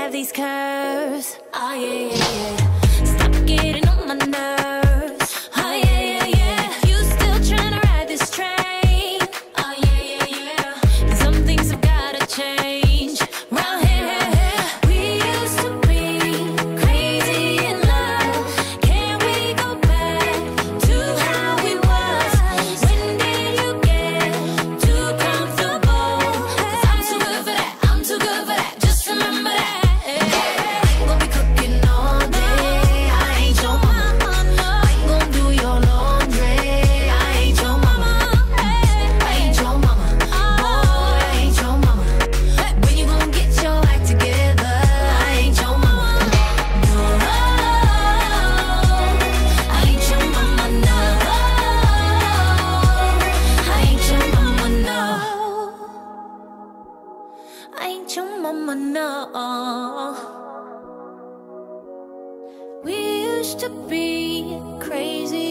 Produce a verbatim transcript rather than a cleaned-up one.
have these curves. Oh yeah, yeah, yeah. Stop getting on my nerves. Oh yeah, yeah, yeah. You still tryna ride this train. Oh yeah, yeah, yeah. And some things have gotta change. Round here, we used to be crazy in love. Can we go back to how we was? When did you get too comfortable? 'Cause I'm too good for that, I'm too good for that. Just remember that. We'll be cooking all day. I ain't your mama. I ain't gon' do your laundry. I ain't your mama. I ain't your mama. Boy, I ain't your mama. When you gon' get your act together? I ain't your mama. No, I ain't your mama. No, I ain't your mama. No, I ain't your mama. No. We used to be crazy